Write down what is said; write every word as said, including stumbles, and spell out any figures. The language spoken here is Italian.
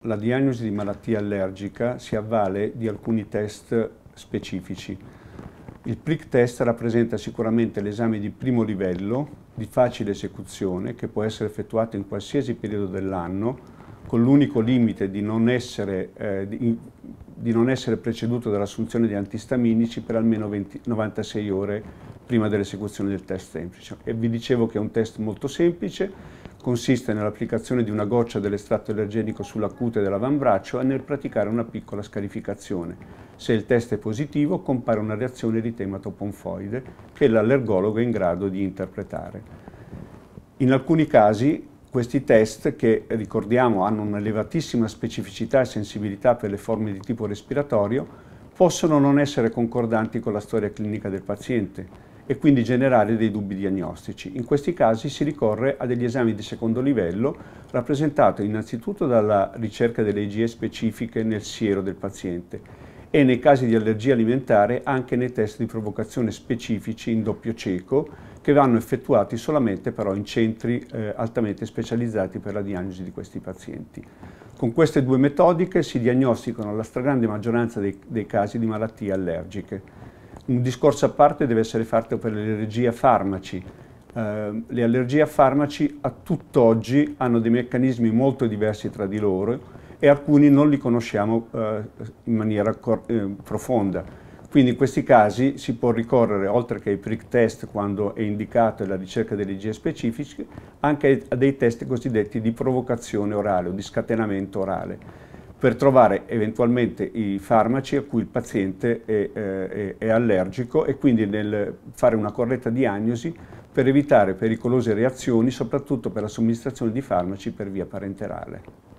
la diagnosi di malattia allergica si avvale di alcuni test specifici. Il prick test rappresenta sicuramente l'esame di primo livello, di facile esecuzione, che può essere effettuato in qualsiasi periodo dell'anno, con l'unico limite di non essere, eh, di, di non essere preceduto dall'assunzione di antistaminici per almeno venti, novantasei ore prima dell'esecuzione del test semplice. E vi dicevo che è un test molto semplice, consiste nell'applicazione di una goccia dell'estratto allergenico sulla cute dell'avambraccio e nel praticare una piccola scarificazione. Se il test è positivo, compare una reazione eritema-toponfoide che l'allergologo è in grado di interpretare. In alcuni casi, questi test, che ricordiamo hanno un'elevatissima specificità e sensibilità per le forme di tipo respiratorio, possono non essere concordanti con la storia clinica del paziente e quindi generare dei dubbi diagnostici. In questi casi si ricorre a degli esami di secondo livello, rappresentato innanzitutto dalla ricerca delle I G E specifiche nel siero del paziente e nei casi di allergia alimentare anche nei test di provocazione specifici in doppio cieco, che vanno effettuati solamente però in centri eh, altamente specializzati per la diagnosi di questi pazienti. Con queste due metodiche si diagnosticano la stragrande maggioranza dei, dei casi di malattie allergiche. Un discorso a parte deve essere fatto per le allergie a farmaci. Eh, le allergie a farmaci a tutt'oggi hanno dei meccanismi molto diversi tra di loro e alcuni non li conosciamo eh, in maniera eh, profonda. Quindi in questi casi si può ricorrere, oltre che ai prick test quando è indicato la ricerca delle I G E specifiche, anche a dei test cosiddetti di provocazione orale o di scatenamento orale, per trovare eventualmente i farmaci a cui il paziente è, è, è allergico e quindi nel fare una corretta diagnosi per evitare pericolose reazioni, soprattutto per la somministrazione di farmaci per via parenterale.